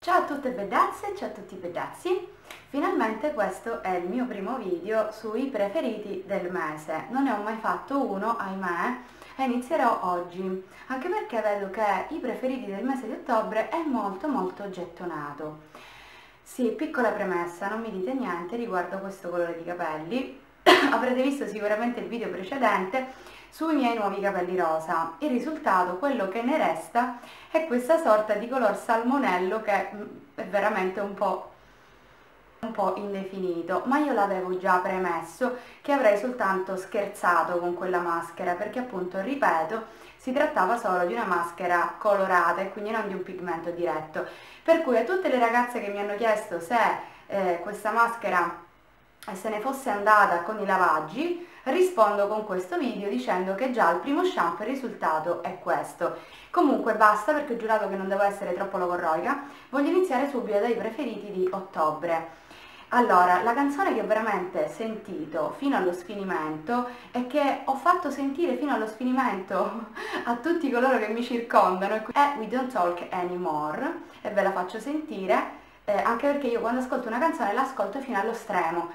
Ciao a tutte bedazze, ciao a tutti bedazzi. Finalmente questo è il mio primo video sui preferiti del mese. Non ne ho mai fatto uno, ahimè, e inizierò oggi, anche perché vedo che i preferiti del mese di ottobre è molto gettonato. Sì, piccola premessa, non mi dite niente riguardo questo colore di capelli. Avrete visto sicuramente il video precedente sui miei nuovi capelli rosa. Il risultato, quello che ne resta, è questa sorta di color salmonello che è veramente un po' indefinito, ma io l'avevo già premesso che avrei soltanto scherzato con quella maschera, perché appunto, ripeto, si trattava solo di una maschera colorata e quindi non di un pigmento diretto, per cui a tutte le ragazze che mi hanno chiesto se questa maschera se ne fosse andata con i lavaggi, rispondo con questo video dicendo che già al primo shampoo il risultato è questo. Comunque basta, perché ho giurato che non devo essere troppo logorroica. Voglio iniziare subito dai preferiti di ottobre. Allora, la canzone che ho veramente sentito fino allo sfinimento e che ho fatto sentire fino allo sfinimento a tutti coloro che mi circondano è We Don't Talk Anymore, e ve la faccio sentire, anche perché io quando ascolto una canzone l'ascolto fino allo stremo.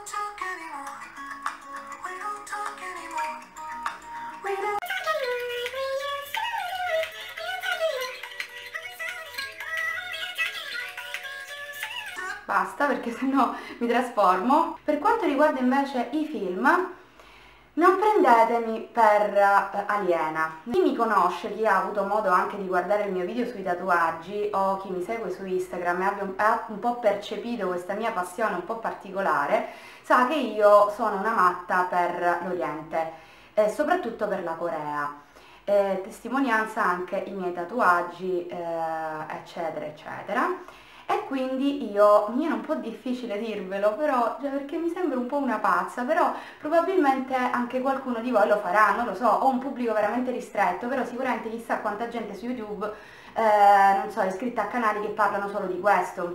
Basta, perché sennò mi trasformo. Per quanto riguarda invece i film, non prendetemi per aliena. Chi mi conosce, chi ha avuto modo anche di guardare il mio video sui tatuaggi o chi mi segue su Instagram e ha un po' percepito questa mia passione un po' particolare, sa che io sono una matta per l'Oriente e soprattutto per la Corea. Testimonianza anche i miei tatuaggi, eccetera. E quindi mi era un po' difficile dirvelo, però, perché mi sembra un po' una pazza, però probabilmente anche qualcuno di voi lo farà, non lo so, ho un pubblico veramente ristretto, però sicuramente chissà quanta gente su YouTube, non so, è iscritta a canali che parlano solo di questo.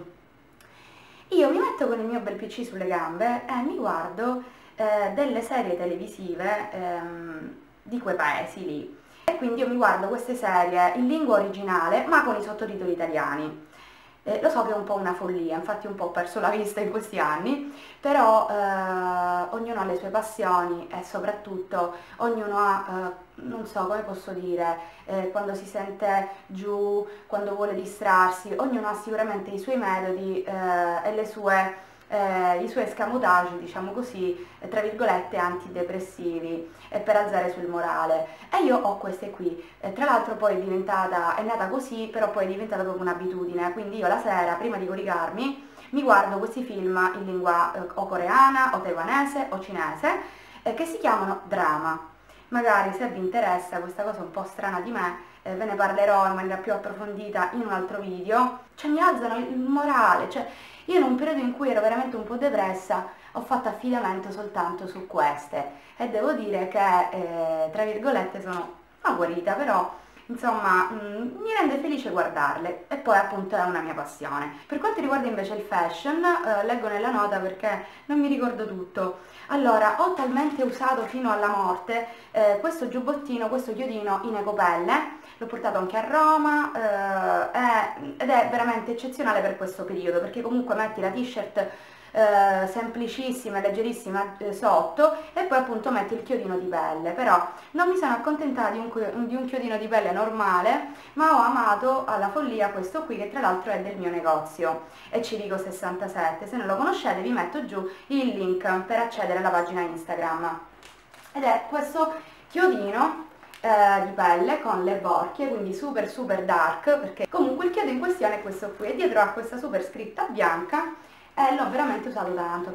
Io mi metto con il mio bel PC sulle gambe e mi guardo delle serie televisive di quei paesi lì. E quindi io mi guardo queste serie in lingua originale, ma con i sottotitoli italiani. Lo so che è un po' una follia, infatti un po' ho perso la vista in questi anni, però ognuno ha le sue passioni e soprattutto ognuno ha, non so come posso dire, quando si sente giù, quando vuole distrarsi, ognuno ha sicuramente i suoi metodi e i suoi escamotage, diciamo così, tra virgolette antidepressivi e per alzare sul morale, e io ho queste qui. Tra l'altro poi è nata così, però poi è diventata proprio un'abitudine, quindi io la sera prima di coricarmi mi guardo questi film in lingua o coreana o taiwanese o cinese che si chiamano drama. Magari se vi interessa questa cosa un po' strana di me, ve ne parlerò in maniera più approfondita in un altro video. Cioè mi alzano il morale, cioè io in un periodo in cui ero veramente un po' depressa ho fatto affidamento soltanto su queste e devo dire che tra virgolette sono guarita, però insomma mi rende felice guardarle e poi appunto è una mia passione. Per quanto riguarda invece il fashion, leggo nella nota perché non mi ricordo tutto. Allora, ho talmente usato fino alla morte questo giubbottino, questo chiodino in ecopelle, l'ho portato anche a Roma ed è veramente eccezionale per questo periodo, perché comunque metti la t-shirt semplicissima e leggerissima sotto e poi appunto metti il chiodino di pelle. Però non mi sono accontentata di un chiodino di pelle normale, ma ho amato alla follia questo qui, che tra l'altro è del mio negozio, e Cirico 67. Se non lo conoscete vi metto giù il link per accedere alla pagina Instagram, ed è questo chiodino di pelle con le borchie, quindi super dark, perché comunque il chiodo in questione è questo qui e dietro ha questa super scritta bianca e l'ho veramente usato tanto.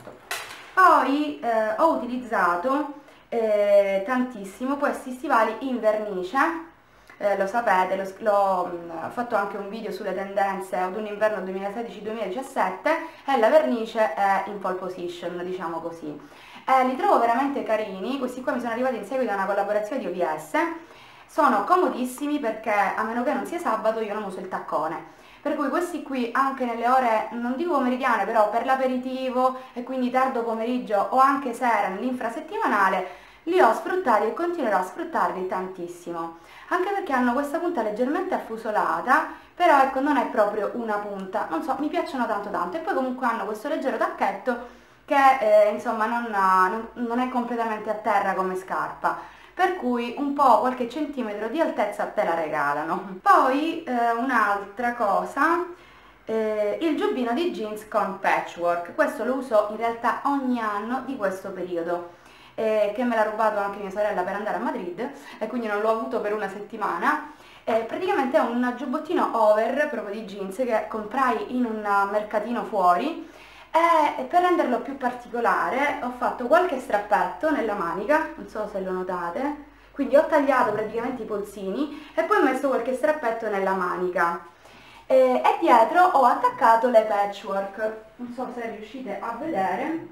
Poi ho utilizzato tantissimo questi stivali in vernice, lo sapete, l'ho fatto anche un video sulle tendenze autunno-inverno 2016-2017 e la vernice è in pole position, diciamo così. Li trovo veramente carini, questi qua mi sono arrivati in seguito a una collaborazione di OVS, sono comodissimi perché a meno che non sia sabato io non uso il taccone, per cui questi qui anche nelle ore, non dico pomeridiane, però per l'aperitivo e quindi tardo pomeriggio o anche sera nell'infrasettimanale li ho sfruttati e continuerò a sfruttarli tantissimo, anche perché hanno questa punta leggermente affusolata, però ecco non è proprio una punta, non so, mi piacciono tanto tanto, e poi comunque hanno questo leggero tacchetto che insomma non è completamente a terra come scarpa, per cui un po' qualche centimetro di altezza te la regalano. Poi un'altra cosa, il giubbino di jeans con patchwork, questo lo uso in realtà ogni anno di questo periodo, che me l'ha rubato anche mia sorella per andare a Madrid e quindi non l'ho avuto per una settimana. Praticamente è un giubbottino over proprio di jeans che comprai in un mercatino fuori, e per renderlo più particolare ho fatto qualche strappetto nella manica, non so se lo notate, quindi ho tagliato praticamente i polsini e poi ho messo qualche strappetto nella manica, e dietro ho attaccato le patchwork, non so se riuscite a vedere,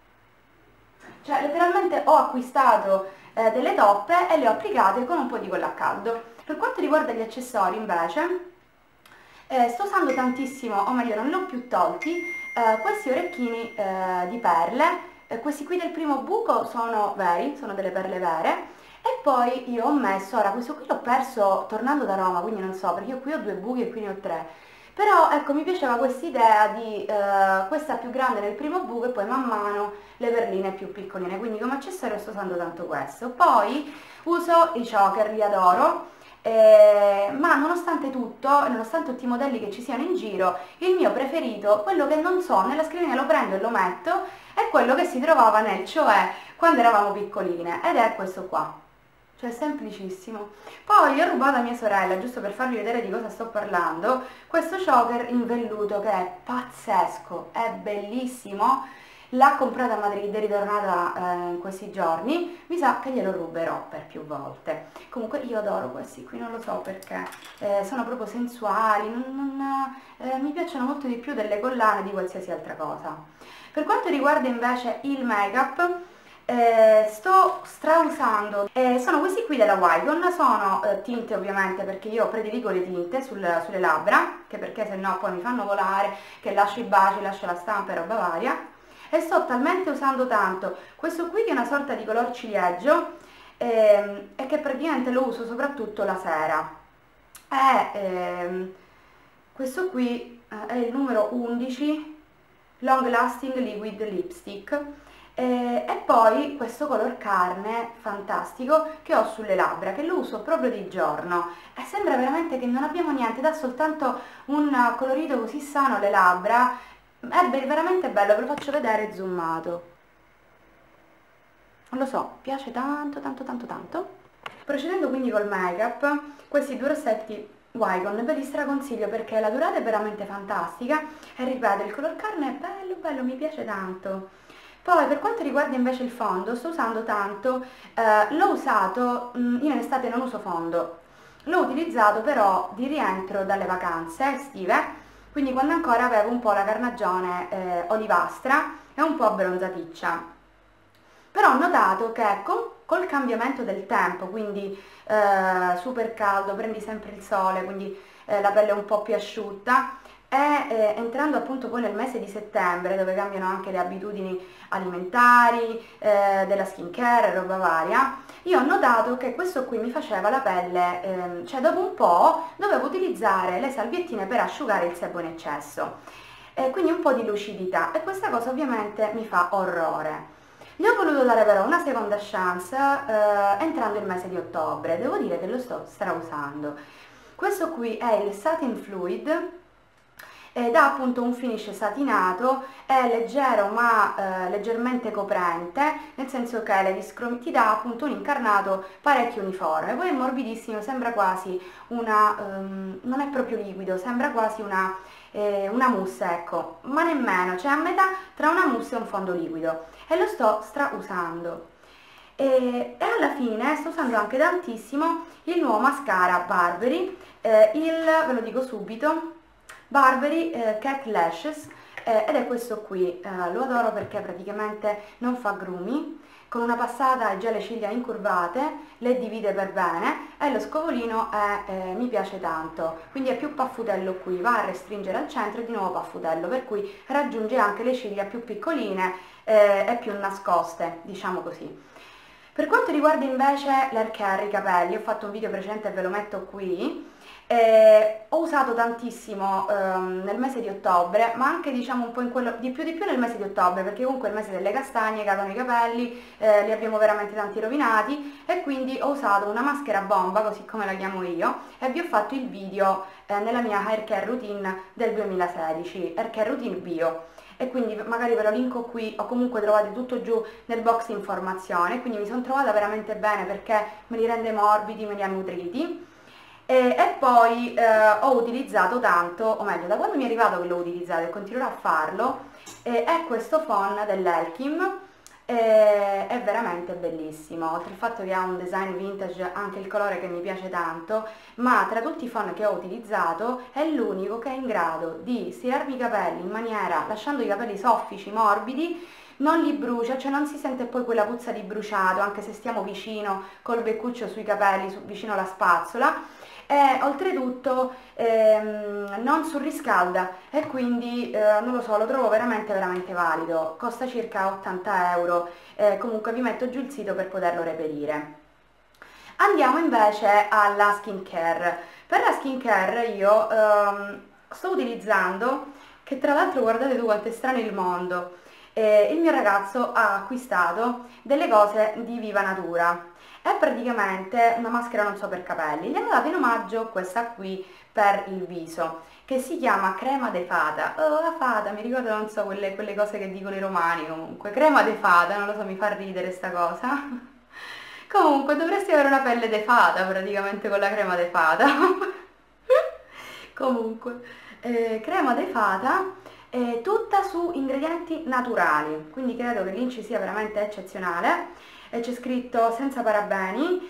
cioè letteralmente ho acquistato delle toppe e le ho applicate con un po' di colla a caldo. Per quanto riguarda gli accessori invece, sto usando tantissimo, o meglio non li ho più tolti, questi orecchini di perle. Questi qui del primo buco sono veri, sono delle perle vere, e poi io ho messo, ora questo qui l'ho perso tornando da Roma, quindi non so, perché io qui ho 2 buchi e qui ne ho 3, però ecco mi piaceva questa idea di questa più grande nel primo buco e poi man mano le perline più piccoline, quindi come accessorio sto usando tanto questo. Poi uso i choker, li adoro, ma nonostante tutto, nonostante tutti i modelli che ci siano in giro, il mio preferito, quello che non so, nella scrivania lo prendo e lo metto, è quello che si trovava nel Cioè quando eravamo piccoline, ed è questo qua. Cioè, semplicissimo. Poi ho rubato a mia sorella, giusto per farvi vedere di cosa sto parlando, questo choker in velluto che è pazzesco, è bellissimo. L'ha comprata a Madrid, è ritornata in questi giorni, mi sa che glielo ruberò per più volte. Comunque io adoro questi qui, non lo so perché, sono proprio sensuali, mi piacciono molto di più delle collane di qualsiasi altra cosa. Per quanto riguarda invece il make-up, sto strausando, sono questi qui della Wygon, sono tinte ovviamente perché io prediligo le tinte sulle labbra, che perché se no poi mi fanno volare, che lascio i baci, lascio la stampa e roba varia, e sto talmente usando tanto questo qui che è una sorta di color ciliegio, e che praticamente lo uso soprattutto la sera, questo qui è il numero 11 Long Lasting Liquid Lipstick, e poi questo color carne fantastico che ho sulle labbra, che lo uso proprio di giorno e sembra veramente che non abbiamo niente, dà soltanto un colorito così sano alle labbra, è veramente bello, ve lo faccio vedere zoomato. Non lo so, piace tanto tanto tanto tanto. Procedendo quindi col make up, questi due rossetti Wygon ve li straconsiglio perché la durata è veramente fantastica e ripeto, il color carne è bello bello, mi piace tanto. Poi per quanto riguarda invece il fondo, sto usando tanto, l'ho usato, io in estate non uso fondo, l'ho utilizzato però di rientro dalle vacanze estive, quindi quando ancora avevo un po' la carnagione olivastra e un po' abbronzaticcia. Però ho notato che col cambiamento del tempo, quindi super caldo, prendi sempre il sole, quindi la pelle è un po' più asciutta, e entrando appunto poi nel mese di settembre, dove cambiano anche le abitudini alimentari, della skincare e roba varia, io ho notato che questo qui mi faceva la pelle, cioè dopo un po' dovevo utilizzare le salviettine per asciugare il sebo in eccesso, quindi un po' di lucidità, e questa cosa ovviamente mi fa orrore. Gli ho voluto dare però una seconda chance entrando il mese di ottobre, devo dire che lo sto strausando. Questo qui è il Satin Fluid, ed ha appunto un finish satinato, è leggero ma leggermente coprente, nel senso che ti dà appunto un incarnato parecchio uniforme, poi è morbidissimo, sembra quasi una, non è proprio liquido, sembra quasi una mousse, ecco, ma nemmeno, cioè a metà tra una mousse e un fondo liquido, e lo sto strausando. E alla fine sto usando anche tantissimo il nuovo mascara Burberry, ve lo dico subito, Burberry Cat Lashes, ed è questo qui, lo adoro perché praticamente non fa grumi, con una passata ha già le ciglia incurvate, le divide per bene e lo scovolino mi piace tanto, quindi è più paffutello qui, va a restringere al centro e di nuovo paffutello, per cui raggiunge anche le ciglia più piccoline e più nascoste, diciamo così. Per quanto riguarda invece l'hair care, i capelli, ho fatto un video precedente e ve lo metto qui. Ho usato tantissimo nel mese di ottobre, ma anche diciamo un po' in quello di più nel mese di ottobre, perché comunque è il mese delle castagne, cadono i capelli, li abbiamo veramente tanti rovinati, e quindi ho usato una maschera bomba, così come la chiamo io, e vi ho fatto il video nella mia hair care routine del 2016, hair care routine bio. E quindi magari ve lo linko qui o comunque trovate tutto giù nel box informazione. Quindi mi sono trovata veramente bene perché me li rende morbidi, me li ha nutriti. E poi ho utilizzato tanto, o meglio, da quando mi è arrivato che l'ho utilizzato e continuerò a farlo, è questo phon dell'Elkim. È veramente bellissimo, oltre al fatto che ha un design vintage, anche il colore che mi piace tanto, ma tra tutti i phon che ho utilizzato è l'unico che è in grado di stirarmi i capelli in maniera, lasciando i capelli soffici, morbidi, non li brucia, cioè non si sente poi quella puzza di bruciato, anche se stiamo vicino col beccuccio sui capelli, vicino alla spazzola, e oltretutto non surriscalda, e quindi non lo so, lo trovo veramente veramente valido, costa circa 80 €, comunque vi metto giù il sito per poterlo reperire. Andiamo invece alla skincare. Per la skincare io sto utilizzando, che tra l'altro guardate tu quanto è strano il mondo, il mio ragazzo ha acquistato delle cose di Viva Natura. È praticamente una maschera non so per capelli. Gli hanno dato in omaggio questa qui per il viso, che si chiama crema de fata. Oh, la fata, mi ricordo, non so, quelle cose che dicono i romani comunque. Crema de fata, non lo so, mi fa ridere sta cosa. Comunque dovresti avere una pelle de fata praticamente con la crema de fata. Comunque, crema de fata, tutta su ingredienti naturali, quindi credo che l'Inci sia veramente eccezionale. C'è scritto senza parabeni,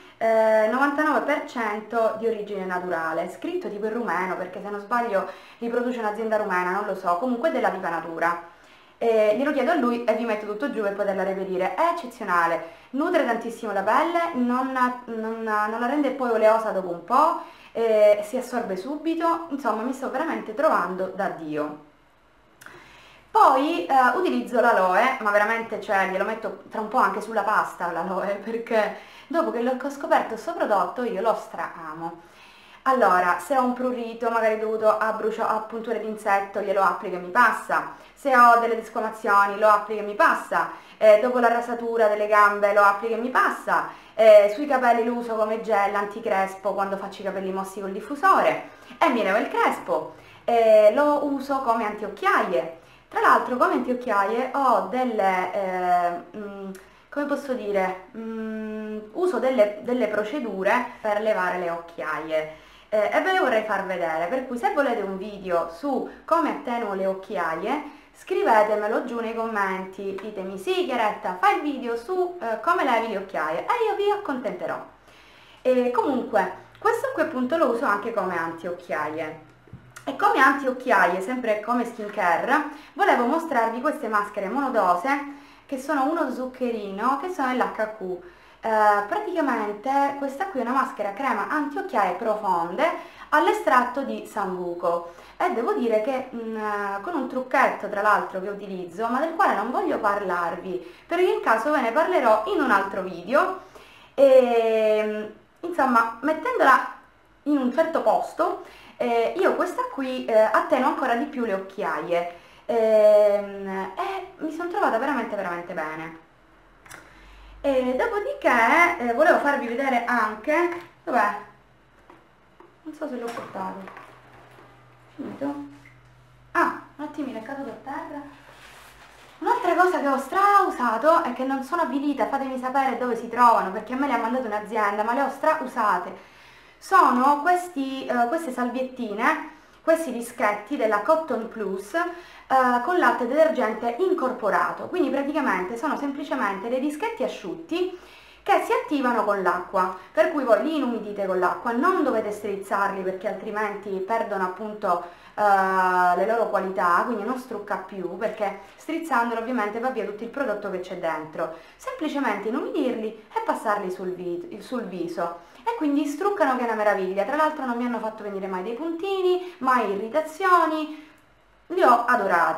99% di origine naturale, scritto tipo in rumeno perché se non sbaglio li produce un'azienda rumena, non lo so, comunque della Viva Natura. Glielo chiedo a lui e vi metto tutto giù per poterla reperire. È eccezionale, nutre tantissimo la pelle, non la rende poi oleosa dopo un po', si assorbe subito, insomma mi sto veramente trovando da Dio. Poi utilizzo l'aloe, ma veramente, cioè, glielo metto tra un po' anche sulla pasta l'aloe, perché dopo che ho scoperto questo prodotto io lo stra-amo. Allora, se ho un prurito magari dovuto a punture di insetto, glielo applico e mi passa. Se ho delle desquamazioni, lo applico e mi passa. Dopo la rasatura delle gambe, lo applico e mi passa. Sui capelli lo uso come gel anticrespo quando faccio i capelli mossi col diffusore e mi leva il crespo. Lo uso come antiocchiaie. Tra l'altro come antiocchiaie ho delle, come posso dire, uso delle procedure per levare le occhiaie, e ve le vorrei far vedere, per cui se volete un video su come attenuo le occhiaie scrivetemelo giù nei commenti, ditemi sì Chiaretta fai il video su come levi le occhiaie e io vi accontenterò. E comunque questo qui appunto lo uso anche come antiocchiaie. E come anti-occhiaie, sempre come skincare, volevo mostrarvi queste maschere monodose che sono uno zuccherino, che sono l'HQ. Praticamente questa qui è una maschera crema anti-occhiaie profonde all'estratto di sambuco, e devo dire che con un trucchetto tra l'altro che utilizzo, ma del quale non voglio parlarvi perché in caso ve ne parlerò in un altro video, e insomma mettendola in un certo posto io questa qui attenuo ancora di più le occhiaie, e mi sono trovata veramente veramente bene. Dopodiché volevo farvi vedere anche, dov'è? Non so se l'ho portato. Finito? Ah, un attimino, è caduto a terra. Un'altra cosa che ho strausato e che non sono avvilita, fatemi sapere dove si trovano perché a me le ha mandate un'azienda, ma le ho strausate. Sono queste salviettine, questi dischetti della Cotton Plus con latte detergente incorporato, quindi praticamente sono semplicemente dei dischetti asciutti che si attivano con l'acqua, per cui voi li inumidite con l'acqua, non dovete strizzarli perché altrimenti perdono appunto le loro qualità, quindi non strucca più perché strizzandolo ovviamente va via tutto il prodotto che c'è dentro. Semplicemente inumidirli e passarli sul viso e quindi struccano che è una meraviglia. Tra l'altro non mi hanno fatto venire mai dei puntini, mai irritazioni, li ho adorati.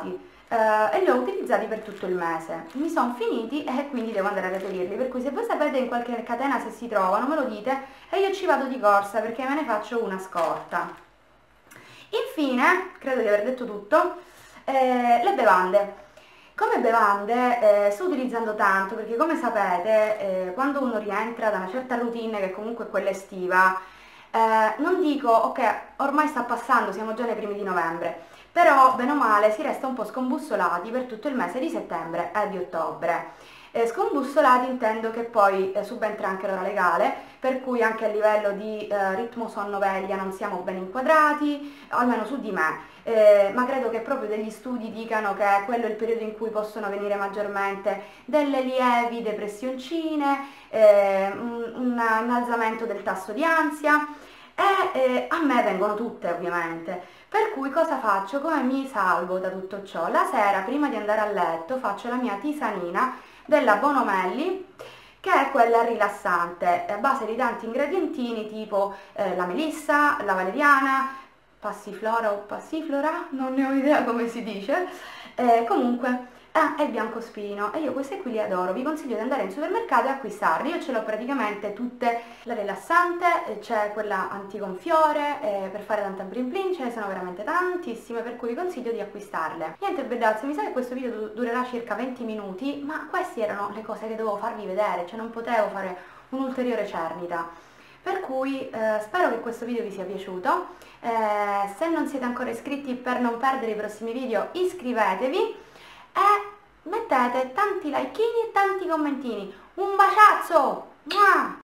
e li ho utilizzati per tutto il mese. Mi sono finiti e quindi devo andare a reperirli, per cui se voi sapete in qualche catena se si trovano me lo dite e io ci vado di corsa perché me ne faccio una scorta. Infine, credo di aver detto tutto, le bevande. Come bevande sto utilizzando tanto perché come sapete quando uno rientra da una certa routine che comunque è quella estiva, non dico ok, ormai sta passando, siamo già nei primi di novembre, però bene o male si resta un po' scombussolati per tutto il mese di settembre e di ottobre. Scombussolati intendo che poi subentra anche l'ora legale, per cui anche a livello di ritmo sonno-veglia non siamo ben inquadrati, almeno su di me. Ma credo che proprio degli studi dicano che quello è il periodo in cui possono venire maggiormente delle lievi depressioncine, un innalzamento del tasso di ansia e a me vengono tutte ovviamente. Per cui cosa faccio? Come mi salvo da tutto ciò? La sera prima di andare a letto faccio la mia tisanina della Bonomelli, che è quella rilassante, a base di tanti ingredientini tipo la melissa, la valeriana, passiflora o passiflora, non ne ho idea come si dice, comunque è il biancospino e io queste qui li adoro, vi consiglio di andare in supermercato e acquistarli, io ce l'ho praticamente tutte, la rilassante, c'è quella antigonfiore, per fare tanta blin blin, ce ne sono veramente tantissime, per cui vi consiglio di acquistarle. Niente bellezze, mi sa che questo video durerà circa 20 minuti, ma queste erano le cose che dovevo farvi vedere, cioè non potevo fare un'ulteriore cernita. Per cui spero che questo video vi sia piaciuto, se non siete ancora iscritti per non perdere i prossimi video iscrivetevi e mettete tanti likeini e tanti commentini. Un baciazzo! Mua!